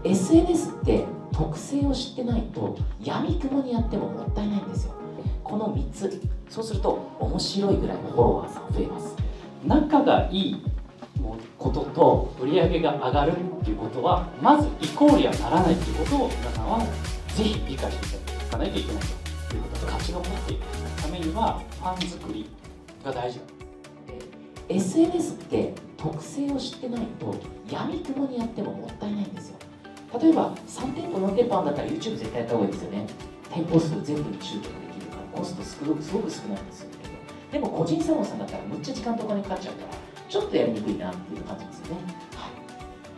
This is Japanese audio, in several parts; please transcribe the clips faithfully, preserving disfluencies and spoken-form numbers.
エスエヌエス って特性を知ってないと闇雲にやってももったいないんですよ。このみっつ、そうすると面白いぐらいのフォロワーさん増えます。 仲がいいことと売り上げが上がるっていうことはまずイコールにはならないっていうことを皆さんはぜひ理解していかないといけないということで、勝ち残っていくためにはファン作りが大事だ。 エスエヌエス って特性を知ってないと闇雲にやってももったいないんですよ。例えばさん店舗よん店舗あるんだったら YouTube 絶対やった方がいいですよね。店舗数全部に集客できるからコストすごくすごく少ないんですよ。でも個人サロンさんだったらむっちゃ時間とお金かかっちゃうからちょっとやりにくいなっていう感じですよね。はい、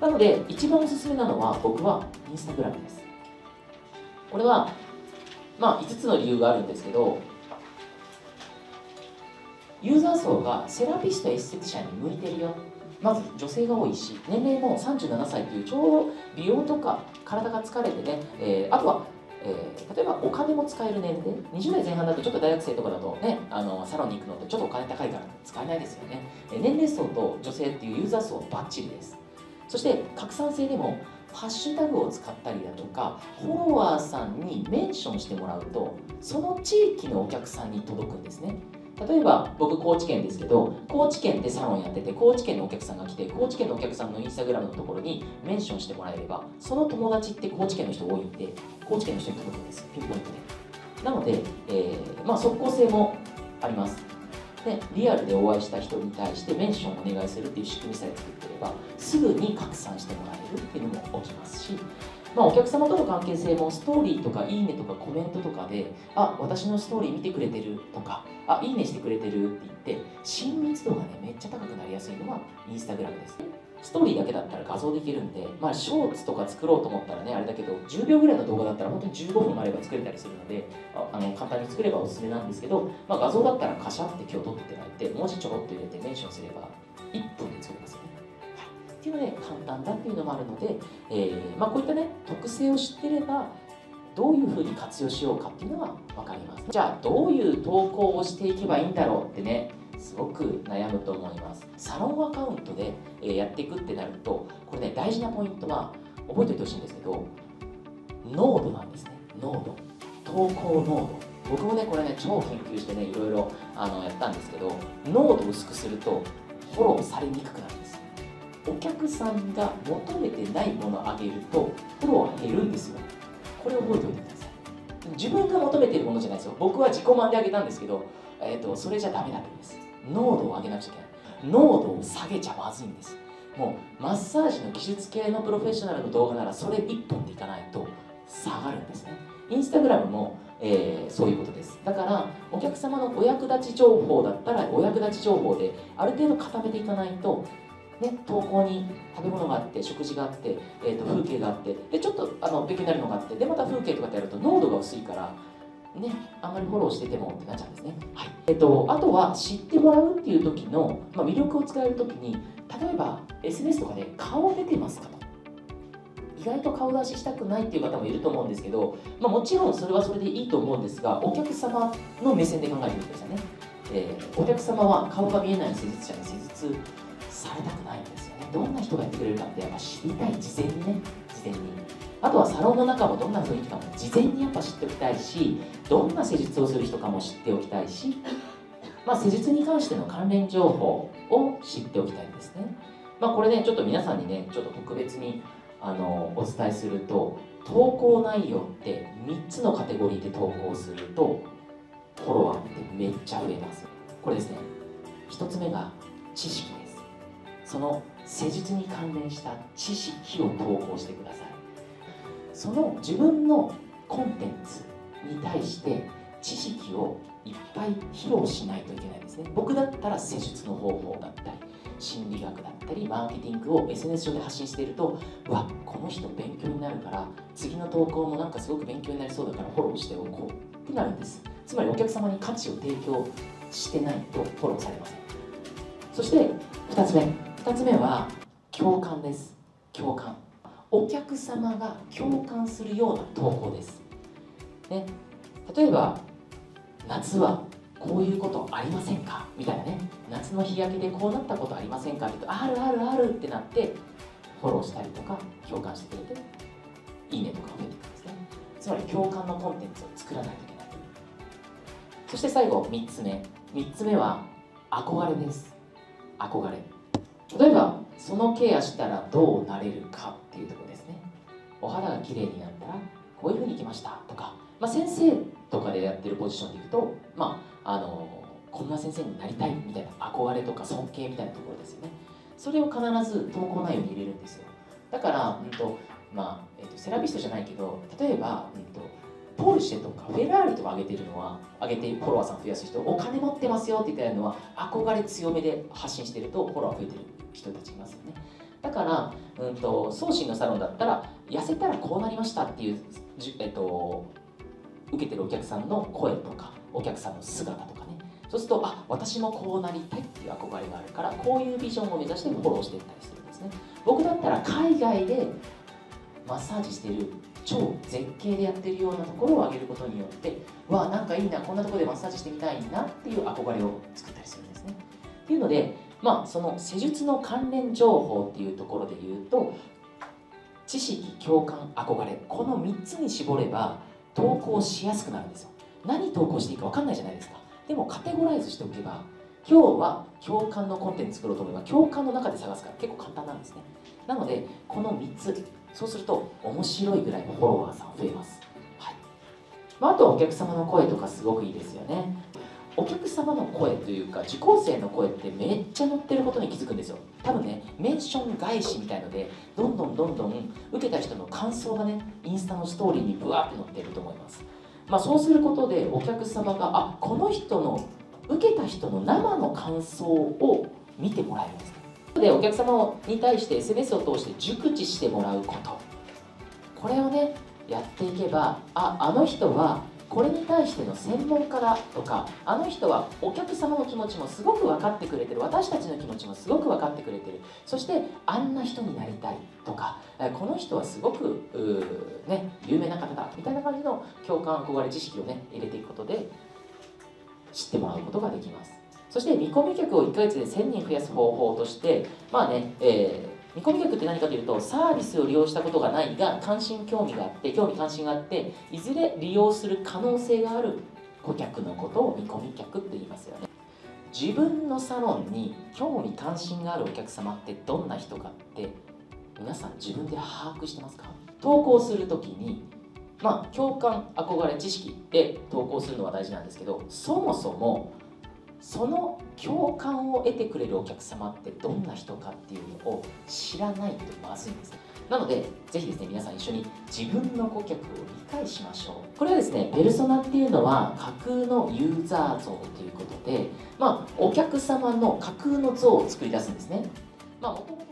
なので一番おすすめなのは僕はインスタグラムです。これはまあいつつの理由があるんですけど、ユーザー層がセラピストエステティシャンに向いてるよ。まず女性が多いし、年齢もさんじゅうななさいというちょうど美容とか体が疲れてね、えー、あとは、えー、例えばお金も使える年齢、にじゅう代前半だとちょっと大学生とかだとね、あのサロンに行くのってちょっとお金高いから使えないですよね。えー、年齢層と女性っていうユーザー層バッチリです。そして拡散性でもハッシュタグを使ったりだとかフォロワーさんにメンションしてもらうとその地域のお客さんに届くんですね。例えば僕高知県ですけど、高知県でサロンやってて高知県のお客さんが来て高知県のお客さんのインスタグラムのところにメンションしてもらえればその友達って高知県の人多いんで高知県の人に届くんです、ピンポイントで。なので、えーまあ、即効性もあります。でリアルでお会いした人に対してメンションをお願いするっていう仕組みさえ作ってればすぐに拡散してもらえるっていうのも起きますし、まあ、お客様との関係性もストーリーとかいいねとかコメントとかであ、私のストーリー見てくれてるとかあ、いいねしてくれてるって言って親密度がねめっちゃ高くなりやすいのがインスタグラムです。ストーリーだけだったら画像できるんで、まあ、ショーツとか作ろうと思ったらねあれだけどじゅうびょうぐらいの動画だったら本当にじゅうごふんもあれば作れたりするので ああの簡単に作ればおすすめなんですけど、まあ、画像だったらカシャって今日撮っていただいて文字ちょろっと入れてメンションすればいっぷんで作れますよね。っていうので簡単だっていうのもあるので、えーまあ、こういったね特性を知ってればどういうふうに活用しようかっていうのが分かります。じゃあどういう投稿をしていけばいいんだろうってねすごく悩むと思います。サロンアカウントでやっていくってなるとこれね大事なポイントは覚えておいてほしいんですけど濃度なんですね。濃度、投稿濃度。僕もねこれね超研究してねいろいろあのやったんですけど濃度を薄くするとフォローされにくくなるんです。お客さんが求めてないものをあげるとフォロワー減るんですよ。これを覚えておいてください。自分が求めているものじゃないですよ。僕は自己満であげたんですけど、えーと、それじゃダメだったんです。濃度を上げなくちゃいけない。濃度を下げちゃまずいんです。もうマッサージの技術系のプロフェッショナルの動画ならそれいっぽんでいかないと下がるんですね。インスタグラムも、えー、そういうことです。だからお客様のお役立ち情報だったらお役立ち情報である程度固めていかないとね、投稿に食べ物があって食事があって、えー、と風景があってでちょっとあの勉強になるのがあってでまた風景とかってやると濃度が薄いからねあんまりフォローしててもってなっちゃうんですね。はい、えー、とあとは知ってもらうっていう時の、まあ、魅力を伝える時に例えば エスエヌエス とかで顔出てますかと意外と顔出ししたくないっていう方もいると思うんですけど、まあ、もちろんそれはそれでいいと思うんですがお客様の目線で考えてみてくださいね。えー、お客様は顔が見えない施術者に施術されたくないんですよね。どんな人がやってくれるかってやっぱ知りたい、事前にね、事前に。あとはサロンの中もどんな雰囲気かも事前にやっぱ知っておきたいし、どんな施術をする人かも知っておきたいし、まあ、施術に関しての関連情報を知っておきたいんですね。まあ、これね、ちょっと皆さんにね、ちょっと特別にあのお伝えすると、投稿内容ってみっつのカテゴリーで投稿すると、フォロワーってめっちゃ増えます。これですね、ひとつめが知識です。その施術に関連した知識を投稿してください。その自分のコンテンツに対して知識をいっぱい披露しないといけないんですね。僕だったら施術の方法だったり心理学だったりマーケティングを エスエヌエス 上で発信していると、うわ、この人勉強になるから次の投稿もなんかすごく勉強になりそうだからフォローしておこうってなるんです。つまりお客様に価値を提供してないとフォローされません。そしてふたつめふたつめは共感です。共感。お客様が共感するような投稿です、ね、例えば夏はこういうことありませんかみたいなね、夏の日焼けでこうなったことありませんかって言うと、あるあるあるってなってフォローしたりとか共感してくれていいねとかが増えてくるんですね。つまり共感のコンテンツを作らないといけない。そして最後みっつめみっつめは憧れです。憧れ。例えばそのケアしたらどうなれるかっていうところですね。お肌が綺麗になったらこういうふうにいきましたとか、まあ、先生とかでやってるポジションでいくと、まあ、あのこんな先生になりたいみたいな憧れとか尊敬みたいなところですよね。それを必ず投稿内容に入れるんですよ。だから、うんとまあえー、とセラピストじゃないけど、例えば、うんとポルシェとかフェラーリとか上げてるのは、上げてフォロワーさん増やす人、お金持ってますよって言ってるのは憧れ強めで発信してるとフォロワー増えてる人たちいますよね。だから、うんと送信のサロンだったら痩せたらこうなりましたっていう、えっと、受けてるお客さんの声とかお客さんの姿とかね、そうするとあ私もこうなりたいっていう憧れがあるから、こういうビジョンを目指してフォローしていったりするんですね。僕だったら海外でマッサージしてる超絶景でやってるようなところを上げることによって、わあなんかいいな、こんなところでマッサージしてみたいなっていう憧れを作ったりするんですね。っていうので、まあその施術の関連情報っていうところで言うと、知識、共感、憧れ、このみっつに絞れば投稿しやすくなるんですよ。何投稿していいか分かんないじゃないですか。でもカテゴライズしておけば、今日は共感のコンテンツ作ろうと思えば共感の中で探すから結構簡単なんですね。なのでこのみっつ、そうすると面白いぐらいのフォロワーさん増えます、はい。まあ、あとはお客様の声とかすごくいいですよね。お客様の声というか受講生の声ってめっちゃ載ってることに気づくんですよ。多分ね、メンション返しみたいのでどんどんどんどん受けた人の感想がね、インスタのストーリーにブワーって載ってると思います。まあ、そうすることでお客様があこの人の受けた人の生の感想を見てもらえるんですね。でお客様に対して エスエヌエス を通して熟知してもらうこと、これをねやっていけば、ああの人はこれに対しての専門家だとか、あの人はお客様の気持ちもすごく分かってくれてる、私たちの気持ちもすごく分かってくれてる、そしてあんな人になりたいとか、この人はすごくね有名な方だみたいな感じの共感、憧れ、知識をね入れていくことで知ってもらうことができます。そして見込み客をいっかげつでせんにん増やす方法として、まあね、えー、見込み客って何かというと、サービスを利用したことがないが関心興味があって興味関心があっていずれ利用する可能性がある顧客のことを見込み客って言いますよね。自分のサロンに興味関心があるお客様ってどんな人かって皆さん自分で把握してますか？投稿するときにまあ共感、憧れ、知識で投稿するのは大事なんですけど、そもそもその共感を得てくれるお客様ってどんな人かっていうのを知らないとまずいんです。なのでぜひですね皆さん一緒に自分の顧客を理解しましょう。これはですねペルソナっていうのは架空のユーザー像ということで、まあお客様の架空の像を作り出すんですね。まあ元々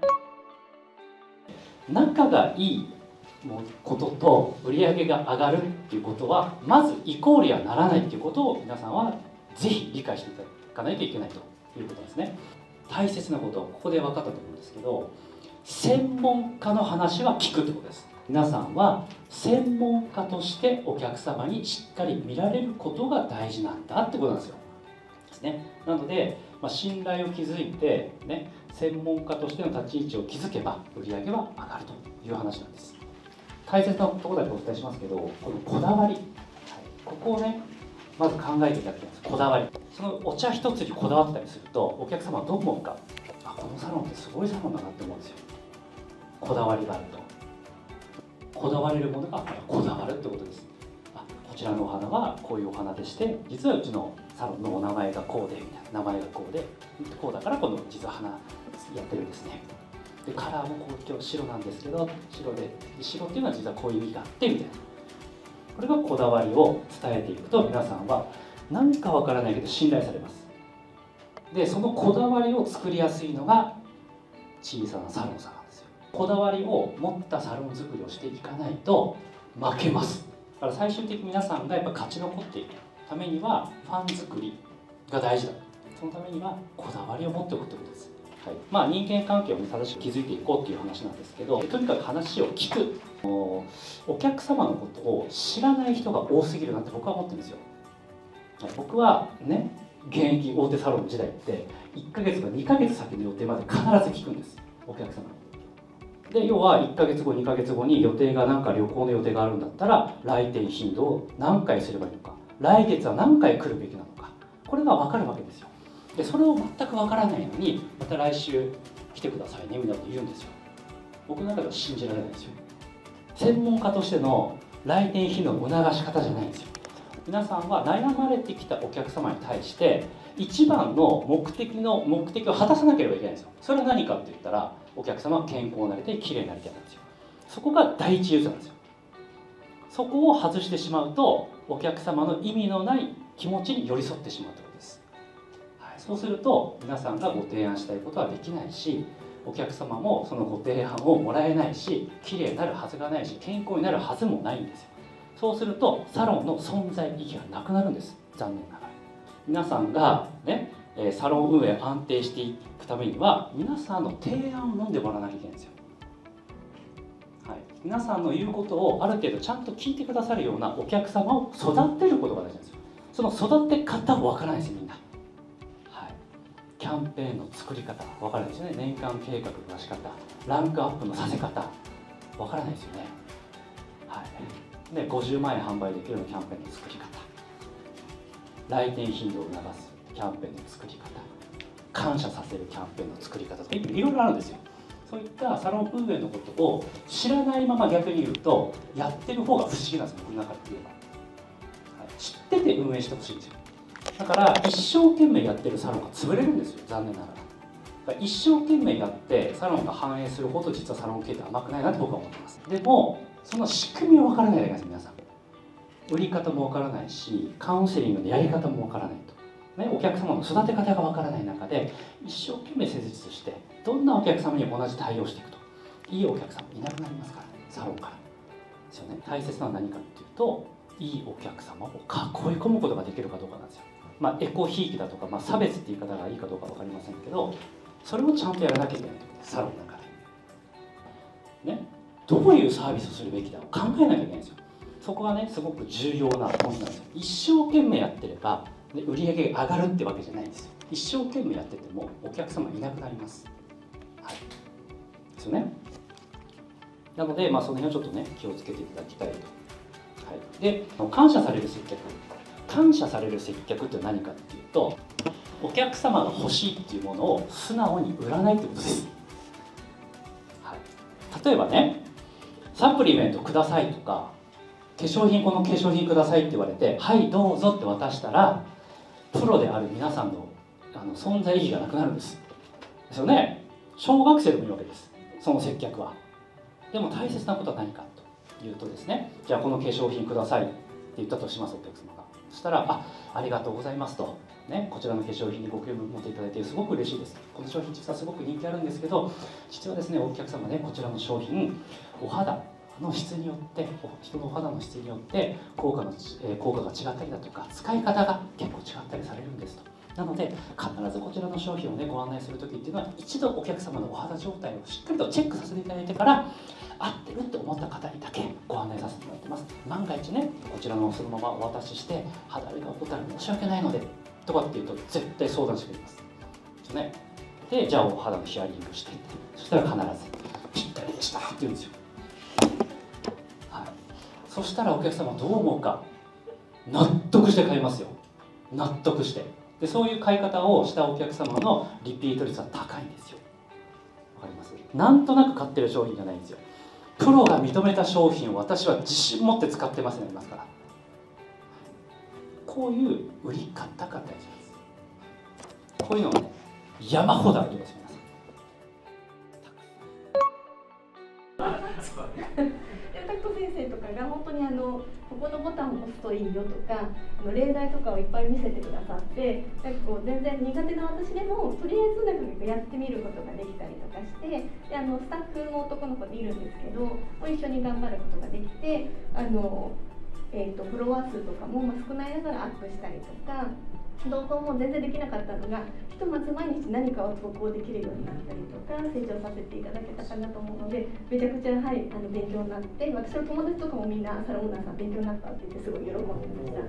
仲がいいことと売り上げが上がるっていうことはまずイコールにはならないっていうことを皆さんはぜひ理解していただかないといけないということですね。大切なことはここで分かったと思うんですけど、専門家の話は聞くってことです。皆さんは専門家としてお客様にしっかり見られることが大事なんだってことなんですよ。ですね。なので、まあ、信頼を築いて、ね、専門家としての立ち位置を築けば売り上げは上がるという話なんです。大切なところだけお伝えしますけど、このこだわり、はい、ここをねまず考えていただきます。こだわり、そのお茶一つにこだわってたりするとお客様はどう思うか、あこのサロンってすごいサロンだなって思うんですよ。こだわりがあるとこだわれるものがこだわるってことです。あこちらのお花はこういうお花でして、実はうちのサロンのお名前がこうでみたいな、名前がこうでこうだからこの実は花やってるんですね。でカラーもこう今日白なんですけど、白で白っていうのは実はこういう意味があってみたいな、これがこだわりを伝えていくと皆さんは何かわからないけど信頼されます。でそのこだわりを作りやすいのが小さなサロンさんなんですよ。こだわりを持ったサロン作りをしていかないと負けます。だから最終的に皆さんがやっぱ勝ち残っていくためにはファン作りが大事だ。そのためにはこだわりを持っておくということです、はい。まあ人間関係を正しく築いていこうっていう話なんですけど、とにかく話を聞く、お客様のことを知らない人が多すぎるなって僕は思ってるんですよ。僕はね現役大手サロン時代っていっかげつかにかげつ先の予定まで必ず聞くんです、お客様に。 で要はいっかげつごにかげつごに予定が何か旅行の予定があるんだったら来店頻度を何回すればいいのか、来月は何回来るべきなのか、これが分かるわけですよ。でそれを全く分からないのにまた来週来てくださいねみたいなこと言うんですよ。僕の中では信じられないですよ。専門家としての来店頻度の促し方じゃないんですよ。皆さんは悩まれてきたお客様に対して一番の目的の目的を果たさなければいけないんですよ。それは何かって言ったら、お客様は健康になりたい、きれいになりたいなんですよ。そこが第一優先なんですよ。そこを外してしまうとお客様の意味のない気持ちに寄り添ってしまうということです、はい、そうすると皆さんがご提案したいことはできないし、お客様もそのご提案をもらえないし、きれいになるはずがないし、健康になるはずもないんですよ。そうするとサロンの存在意義がなくなるんです。残念ながら皆さんがね、サロン運営安定していくためには皆さんの提案を飲んでもらわなきゃいけないんですよ、はい、皆さんの言うことをある程度ちゃんと聞いてくださるようなお客様を育てることが大事なんですよ。その育て方もわからないですよみんな、はい、キャンペーンの作り方わからないですよね。年間計画の出し方、ランクアップのさせ方わからないですよね、はい、でごじゅうまんえん販売できるようなキャンペーンの作り方、来店頻度を促すキャンペーンの作り方、感謝させるキャンペーンの作り方とかいろいろあるんですよ。そういったサロン運営のことを知らないまま逆に言うとやってる方が不思議なんですよ、僕の中で言えば、はい、知ってて運営してほしいんですよ。だから一生懸命やってるサロンが潰れるんですよ、残念ながら。一生懸命やってサロンが反映するほど実はサロン経営って甘くないなって僕は思ってます。でもその仕組みは分からないだけです。皆さん売り方も分からないし、カウンセリングのやり方も分からないと、ね、お客様の育て方が分からない中で一生懸命施術してどんなお客様にも同じ対応していくといいお客様いなくなりますから、ね、サロンからですよね。大切なのは何かっていうと、いいお客様を囲い込むことができるかどうかなんですよ。まあ、エコひいきだとか、まあ、差別って言い方がいいかどうか分かりませんけど、それをちゃんとやらなきゃいけないということです。サロンの中で、ね、どういうサービスをするべきだを考えなきゃいけないんですよ。そこがねすごく重要なポイントなんですよ。一生懸命やってれば、ね、売り上げが上がるってわけじゃないんですよ。一生懸命やっててもお客様いなくなります、はい、ですよね。なので、まあ、その辺をちょっとね気をつけていただきたいと、はい、で感謝される接客、感謝される接客って何かっていうと、お客様が欲しいっていうものを素直に売らないってことです、はい、例えばね、サプリメントくださいとか、化粧品この化粧品くださいって言われて、はいどうぞって渡したら、プロである皆さんのあの存在意義がなくなるんですですよね。小学生でもいいわけです、その接客は。でも大切なことは何かというとですね、じゃあこの化粧品くださいって言ったとします、お客様が。そしたら、あ、ありがとうございますと、ね、こちらの化粧品にご興味持っていただいてすごく嬉しいです。この商品実はすごく人気あるんですけど、実はですね、お客様ね、こちらの商品、お肌の質によって人のお肌の質によって効果の、えー、効果が違ったりだとか、使い方が結構違ったりされるんですと。なので必ずこちらの商品をねご案内する時っていうのは、一度お客様のお肌状態をしっかりとチェックさせていただいてから、合ってるって思った方にだけご案内させてもらってます。万が一ね、こちらのそのままお渡しして肌荒れが起こったら申し訳ないのでとかっていうと、絶対相談してくれますですね。で、じゃあお肌のヒアリングして、そしたら必ずぴったりでしたって言うんですよ。そしたらお客様はどう思うか、納得して買いますよ。納得して。でそういう買い方をしたお客様のリピート率は高いんですよ。わかります？なんとなく買ってる商品じゃないんですよ。プロが認めた商品を私は自信持って使ってますね、ありますから。こういう売り方が大事なんです。こういうのがね、山ほどあります、皆さん。 タクト先生とかが本当にあのここのボタンを押すといいよとか、あの例題とかをいっぱい見せてくださって、なんかこう全然苦手な私でもとりあえずなんかやってみることができたりとかして、であのスタッフの男の子でいるんですけど、一緒に頑張ることができて、あの、えーと、フォロワー数とかもまあ少ないながらアップしたりとか、動画も全然できなかったのがひとまず毎日何かを投稿できるようになったりとか、成長させていただけたかなと思うので、めちゃくちゃ、はい、あの勉強になって、私の友達とかもみんなサロンオーナーさん勉強になったって言ってすごい喜んでました。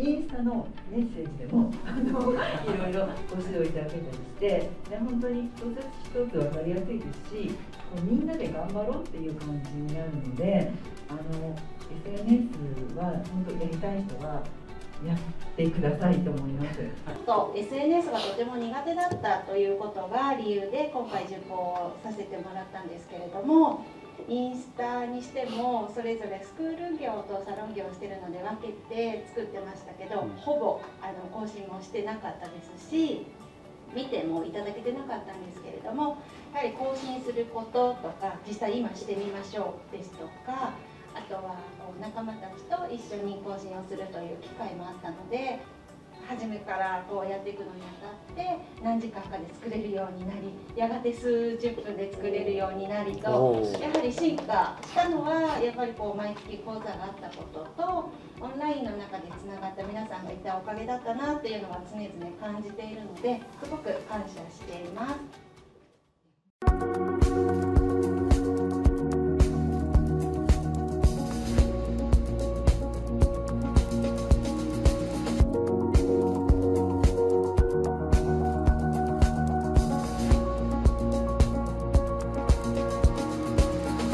インスタのメッセージでもあのいろいろご指導いただけたりして、で本当に一つ一つ分かりやすいですし、 うみんなで頑張ろうっていう感じになるので、あの エスエヌエス は本当やりたい人はやってくださいと思います。 と エスエヌエス がとても苦手だったということが理由で今回受講させてもらったんですけれども、インスタにしてもそれぞれスクール業とサロン業をしているので分けて作ってましたけど、ほぼあの更新もしてなかったですし、見てもいただけてなかったんですけれども、やはり更新することとか実際今してみましょうですとか、あとはこう仲間たちと一緒に更新をするという機会もあったので、初めからこうやっていくのにあたって何時間かで作れるようになり、やがて数十分で作れるようになりと、やはり進化したのはやっぱりこう毎月講座があったことと、オンラインの中でつながった皆さんがいたおかげだったなというのは常々感じているので、すごく感謝しています。